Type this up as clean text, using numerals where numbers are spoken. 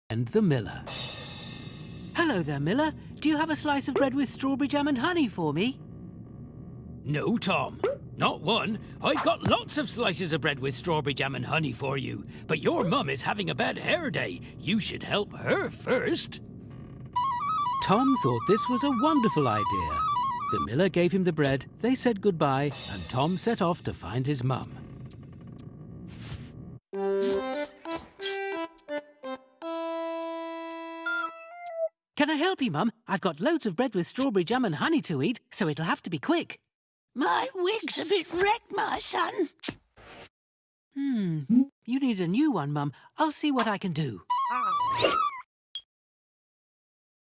and the miller. Hello there, Miller. Do you have a slice of bread with strawberry jam and honey for me? No, Tom. Not one. I've got lots of slices of bread with strawberry jam and honey for you. But your mum is having a bad hair day. You should help her first. Tom thought this was a wonderful idea. The miller gave him the bread, they said goodbye, and Tom set off to find his mum. Can I help you, Mum? I've got loads of bread with strawberry jam and honey to eat, so it'll have to be quick. My wig's a bit wrecked, my son. You need a new one, Mum. I'll see what I can do.